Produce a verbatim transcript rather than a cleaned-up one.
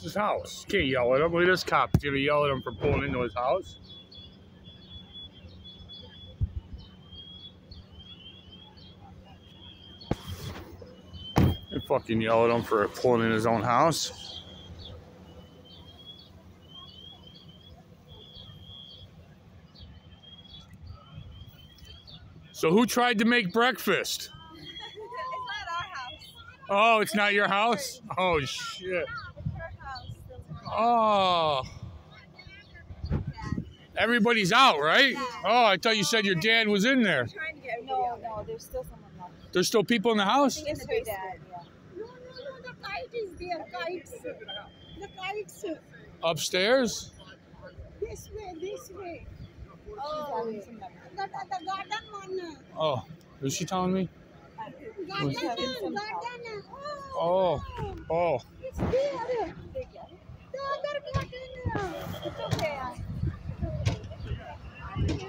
his house. You can't yell at him. Look at this cop. He's gonna yell at him for pulling into his house. You fucking yell at him for pulling in his own house. So who tried to make breakfast? Oh, it's not your house? Oh, shit. Oh. Everybody's out, right? Oh, I thought you said your dad was in there. No, no, there's still someone left. There's still people in the house? It's her dad, yeah. No, no, no, the kite is there, kites. The kites. Upstairs? This way, this way. Oh, The, the garden one. Oh, is she telling me? Garden, some garden. Oh, oh. It's there. The other garden. It's okay.